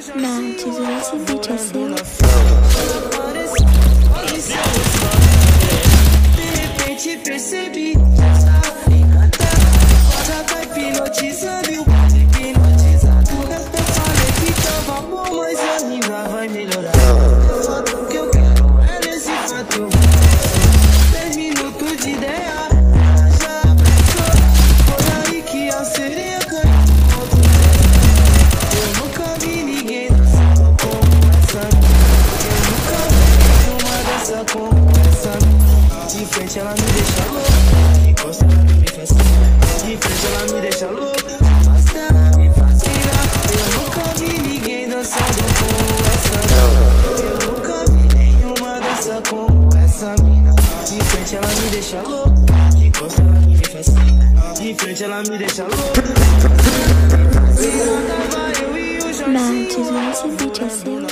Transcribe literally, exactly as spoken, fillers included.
Nath, esse beat é seu. De repente percebi essa fricata, já tá hipnotizando e o pai hipnotizado. Eu falei que tava bom, mas ainda vai melhorar. O que eu quero é nesse fato. Dez minutos de ideia, já pensou? Foi aí que a sereia caiu. Eu nunca vi ninguém dançando como essa. Eu nunca vi uma dança como essa. De frente ela me deixa louco, de costa ela me fascina. De frente ela me deixa louco, mas ela me fascina. Eu nunca vi ninguém dançando como essa. Eu nunca vi nenhuma dança como essa mina. De frente ela me deixa louco, de costa ela me fascina. De frente ela me deixa louco, mas ela me fascina. Tava eu e o Jorginho. Nath, esse beat é seu.